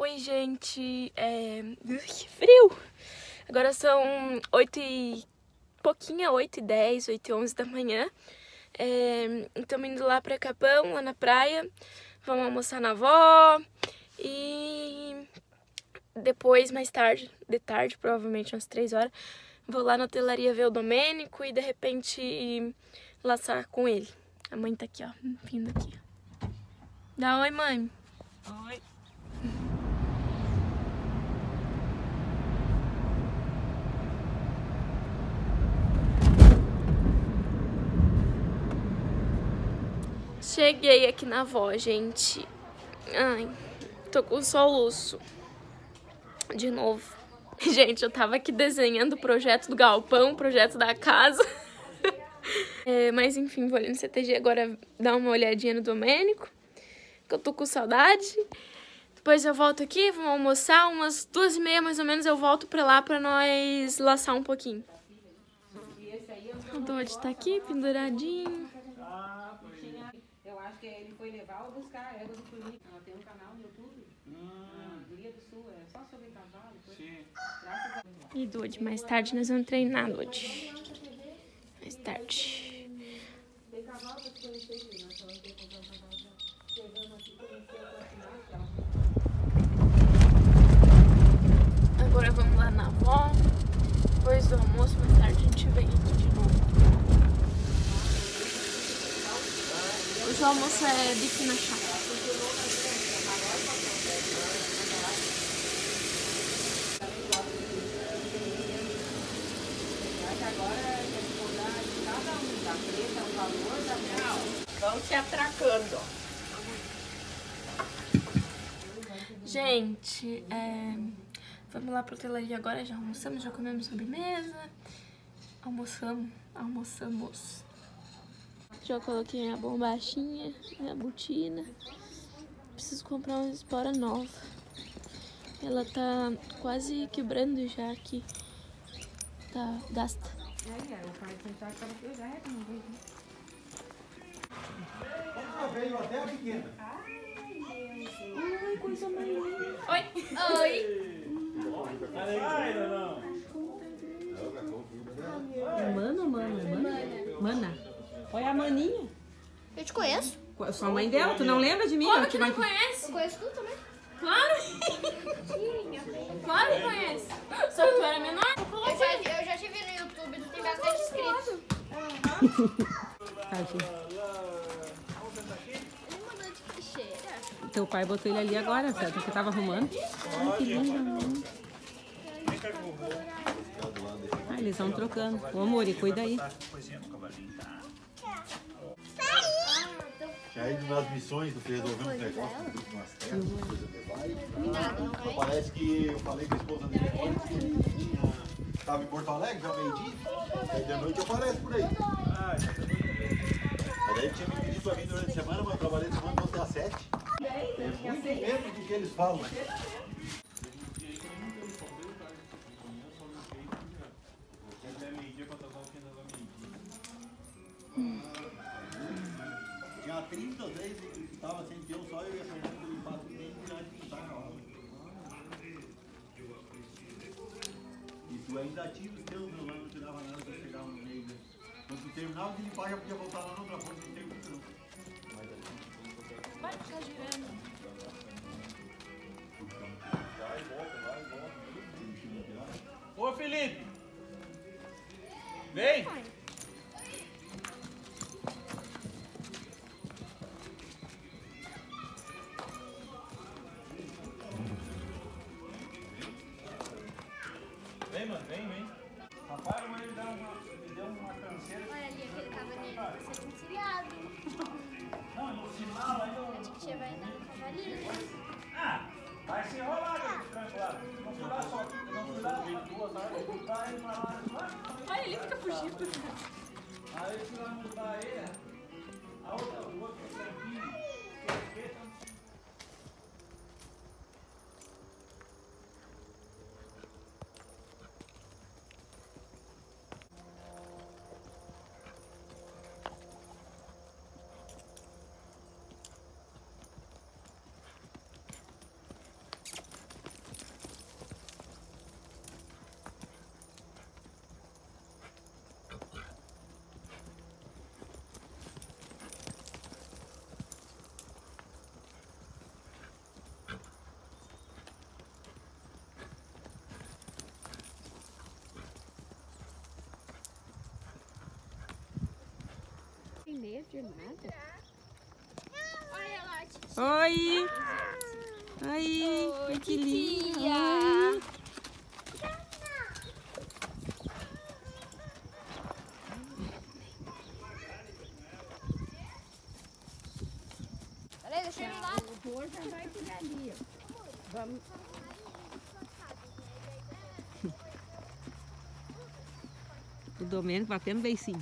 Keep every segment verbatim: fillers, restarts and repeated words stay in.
Oi, gente. É... Que frio! Agora são oito e pouquinho, oito e dez, oito e onze da manhã. Estamos é... indo lá pra Capão, lá na praia. Vamos almoçar na avó. E depois, mais tarde, de tarde, provavelmente umas três horas, vou lá na hotelaria ver o Domênico e de repente laçar com ele. A mãe tá aqui, ó, vindo aqui. Dá oi, mãe. Oi. Cheguei aqui na avó, gente. Ai, tô com soluço. De novo. Gente, eu tava aqui desenhando o projeto do galpão, o projeto da casa. É, mas enfim, vou ali no C T G agora dar uma olhadinha no Domênico, que eu tô com saudade. Depois eu volto aqui, vamos almoçar, umas duas e meia mais ou menos eu volto pra lá pra nós laçar um pouquinho. O Dodge tá aqui, penduradinho. Eu acho que ele foi levar ou buscar a égua do Formiga. Ela tem um canal no YouTube, hum. Guia do Sul, é só sobre cavalo. Sim. A... E Dodge, mais tarde nós vamos treinar, Dodge. Mais tarde. Tem cavalo pra te conhecer, filho. Nós vamos ter que comprar um cavalo já. Chegando aqui, conhecer a cidade. Agora vamos lá na avó. Depois do almoço, mais tarde a gente vem aqui de novo. Hoje o almoço é bife na chapa. Vão se atracando. Gente, é... vamos lá pra hotelaria agora. Já almoçamos, já comemos sobremesa. Almoçamos, almoçamos. Já coloquei minha bombachinha, minha botina. Preciso comprar uma espora nova. Ela tá quase quebrando já aqui. Tá gasta. Veio até a pequena. Ai, coisa mais linda. Oi. Oi. Mano, mano, mana? Mana. Olha a maninha. Eu te conheço. Sua mãe dela, tu não lembra de mim? Como eu que não conhece? Eu conheço tu também. Claro. Claro que conhece. Só que tu era menor. Eu já, eu já te vi no YouTube, tu tem bastante inscritos. Tá, gente. Teu pai botou ele ali agora, certo? Porque tava arrumando. Ai, que lindo. Ah, eles vão trocando. Ô, amor, e cuida aí. Já indo nas missões, você resolveu uns negócios, umas terras, coisa de vai. Parece que eu falei com a esposa dele agora que ele tinha... Tava em Porto Alegre, já meio-dia. Aí de noite aparece por aí. Mas daí tinha me pedido pra vir durante a semana, mas eu trabalhei semana até às sete. É muito menos do que eles falam. Tinha trinta vezes que estava sem peão, só eu e a Fernanda limpar tudo bem e já pintar na hora. E tu ainda tinha os teus, meu lá não te dava nada pra chegar no meio. Né? Quando tu terminava de limpar, já podia voltar lá na outra ponta, não tem muito não. Mas assim, Vai ficar girando. vai e volta, vai e volta. Ô, Felipe! Vem! Vem, mano, vem, vem. Rapaz, a mãe me deu uma, me deu uma canseira. Olha ali aquele cavalinho, vai ser conciliado. Não, no final aí eu... A tia vai andar no cavalinho. Ah, vai se enrolar, né? Tranquilo. Não fui lá só, não fui lá duas horas, eu fui lá e pra lá, lá. Olha, ele fica fugindo. Aí eu fui lá mudar ele, a outra, o outro tranquilo, perfeito. verde, nada. Olha lá, tia. Oi! Oi! Oi, que linda! Peraí, deixa eu ir lá. O Rô já vai por ali, ó. Vamos. O Domênico batendo beicinho.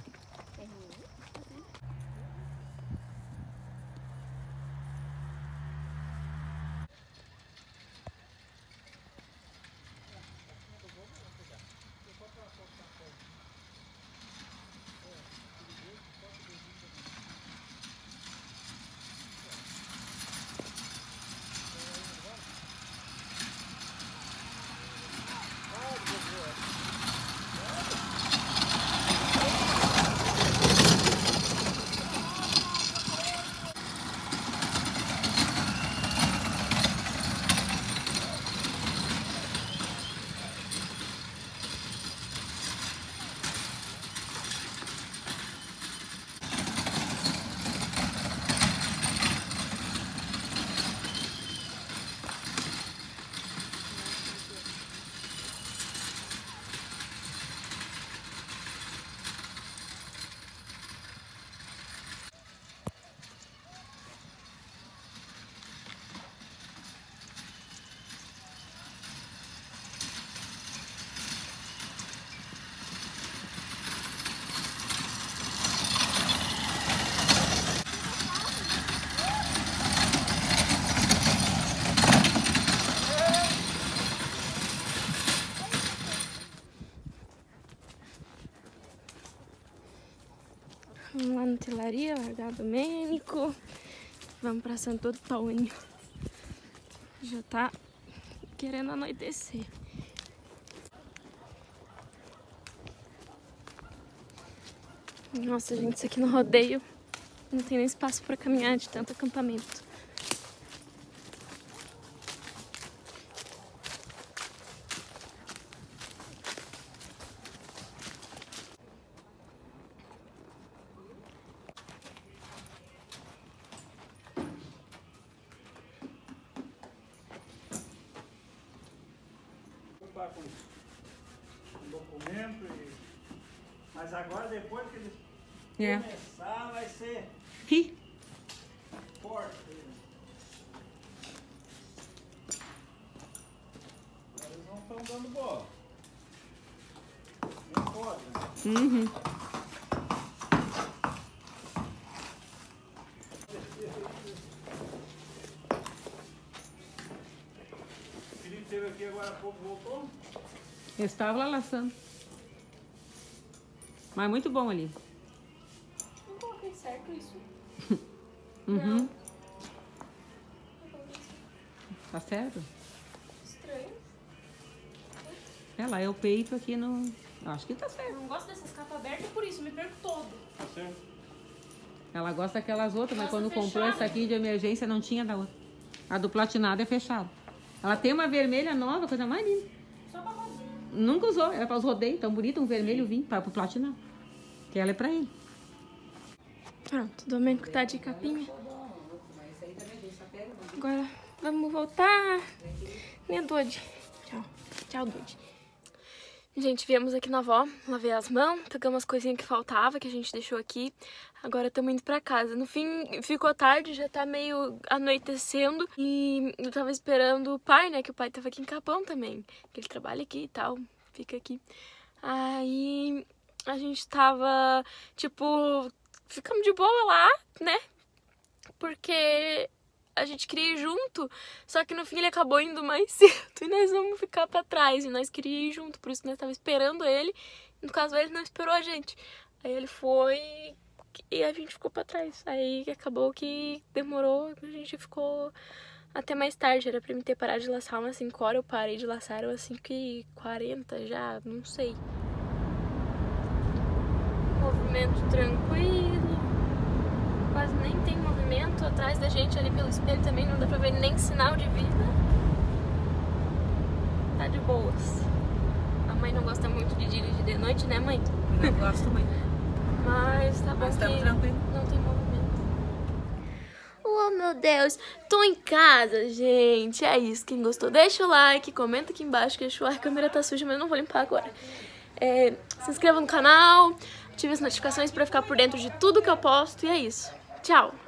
Vamos lá na telaria, largar o Domênico. Vamos pra Santo Antônio. Já tá querendo anoitecer. Nossa, gente, isso aqui no rodeio não tem nem espaço pra caminhar de tanto acampamento. Com um documento e... Mas agora depois que eles É. começar vai ser Ri. forte. Agora eles não estão dando bola. Nem pode, né? Uhum. O Felipe esteve aqui agora há pouco, voltou? Eu estava lá laçando. Mas muito bom ali. Não coloquei certo isso. Uhum. Tá certo? Estranho. É lá, é o peito aqui no... Acho que tá certo. Eu não gosto dessas capas abertas, por isso me perco todo. Tá certo? Ela gosta daquelas outras, mas Gosta quando comprou fechada. essa aqui de emergência não tinha da outra. A do platinado é fechada. Ela tem uma vermelha nova, coisa mais linda. Só pra fazer. Nunca usou, era para os rodeios, tão bonito, um vermelho vinho para o platinado. Que ela é pra ele. Pronto, o Domênico tá de capinha. Agora vamos voltar. Minha Dude. Tchau. Tchau, Dude. Gente, viemos aqui na avó, lavei as mãos, pegamos as coisinhas que faltava, que a gente deixou aqui. Agora estamos indo pra casa. No fim, ficou tarde, já tá meio anoitecendo. E eu tava esperando o pai, né? Que o pai tava aqui em Capão também. Que ele trabalha aqui e tal, fica aqui. Aí a gente tava, tipo, ficamos de boa lá, né? Porque a gente queria ir junto, só que no fim ele acabou indo mais cedo e nós vamos ficar pra trás. E nós queríamos ir junto, por isso nós tava esperando ele. No caso, ele não esperou a gente. Aí ele foi e a gente ficou pra trás. Aí acabou que demorou, a gente ficou até mais tarde. Era pra mim ter parado de laçar umas cinco horas, eu parei de laçar umas cinco e quarenta já, não sei. Movimento tranquilo, quase nem tem movimento atrás da gente ali pelo espelho também, não dá pra ver nem sinal de vida. Tá de boas. A mãe não gosta muito de dirigir de noite, né, mãe? Eu gosto muito. Mas tá bom. Mas tá que tranquilo. Não tem movimento. Oh, meu Deus. Tô em casa, gente. É isso. Quem gostou, deixa o like. Comenta aqui embaixo que a câmera tá suja, mas eu não vou limpar agora. É, se inscreva no canal. Ative as notificações pra ficar por dentro de tudo que eu posto. E é isso. Tchau.